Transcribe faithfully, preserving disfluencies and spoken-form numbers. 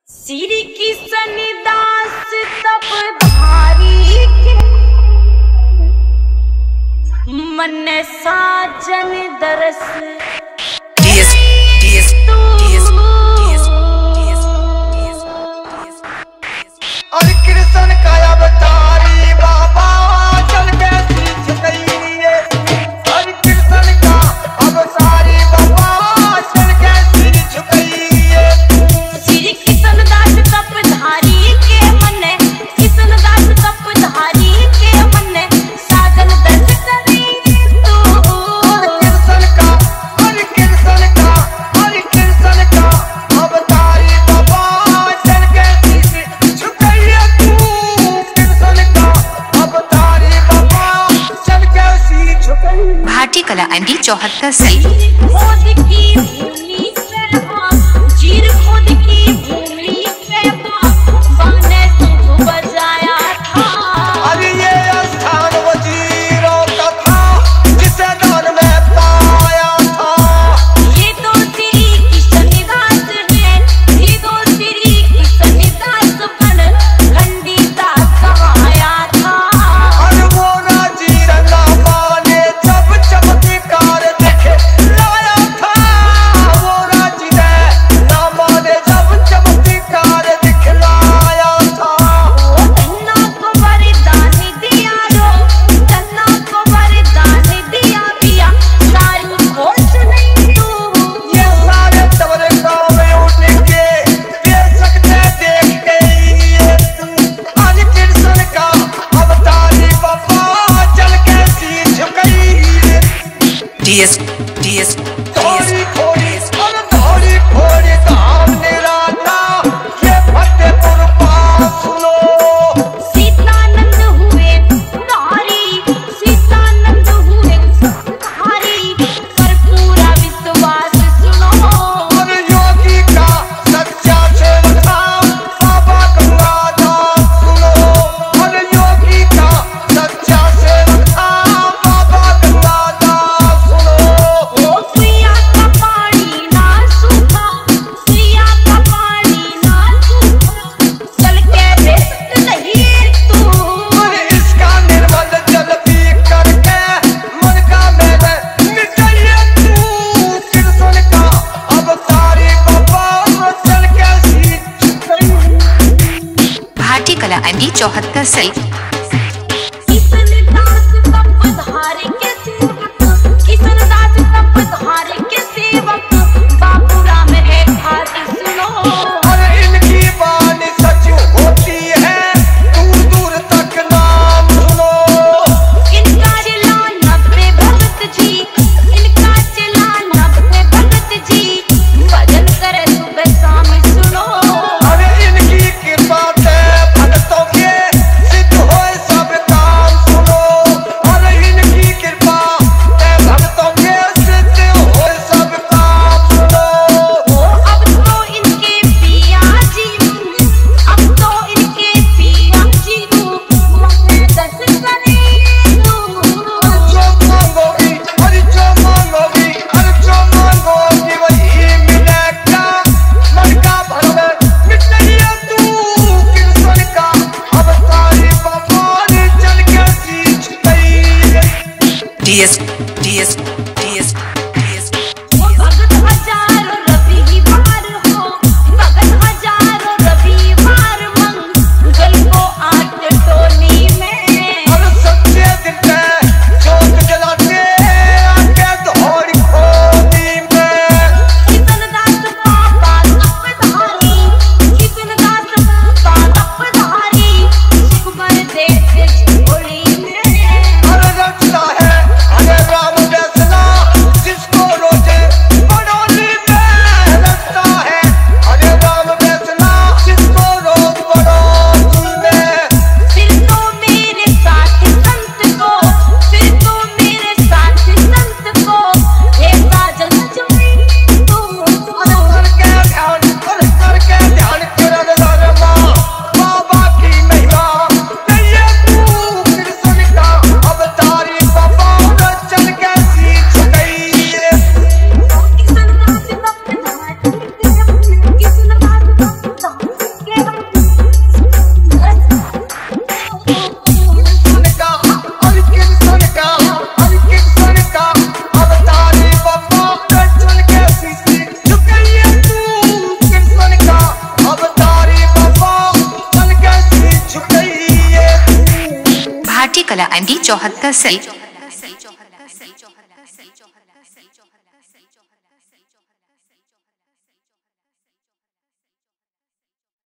श्री किशन दास तप धारी के मन साजन दरस DS DS DS DS DS DS और कृष्ण का अवतारी बाबा चल के सीख गई है। और कृष्ण का अवतारी बाबा चल के सीख गई है। श्री किशन दास तप धारी के मन किशन दास तप धारी के मन साजन दरस करी तू। और कृष्ण का और कृष्ण का और कृष्ण का अवतारी बाबा चल के सीख गई है। तू कृष्ण का अवतारी बाबा चल के सीख गई। भारतीय कला एमडी चौहत्तर सी खोद की भूमि पे मां जीर खोद की भूमि पे मां बने शंख बजाया था। अरे ये स्थान वजीरों का था जिसे दान में पाया था। ये तो श्री किशन दास है ये तो श्री किशन दास बन खंडिता कहाया था। और वो राजी रंगामा ने जब चमत्कार देखे लाया था। वो राजी रंगामा ने जब चमत्कार दिखलाया था। ओ धन्ना को वरदान दिया रो धन्ना को वरदान दिया पिया सारी खोज नहीं तू। ये सारे तवरे गाँव में उठेंगे बेसकते देख गई है तू। आज कृष्ण का अवतारी बाबा चल के सीख गई है। डीएस डीएस थोड़ी थोड़ी और थोड़ी थोड़ी धाम निराला ये फतेहपुर पास सुनो। सीतानंद हुए नारी सीतानंद हुए नारी पर पूरा विश्वास सुनो। और योगी का सच्चा सेवक था बाबा गंगादास सुनो। और योगी का सच्चा सेवक था बाबा गंगादास सुनो। ओ सुइया का पानी ना सूखा सुइया का पानी ना सूखा चल के बेस्ट नहीं तू। और इसका निर्मल जल पी करके मन का मैंने निकलिए तू। कृष्ण का अवतारी बाबा चल के सीख गई। भारतीय कला एमडी चौहत्तर सी किशन दास तप धारी के सेवक किशन दास तप धारी के सेवक बाबू राम है खाती सुनो। और इनकी वाणी सच होती है दूर दूर तक नाम सुनो। इनका चला नब्बे भगत जी इनका चला नब्बे भगत जी भजन करे सुबह शाम सुनो। और इनकी कृपा से भक्तों के सिद्ध एम डी चौहत्तर से।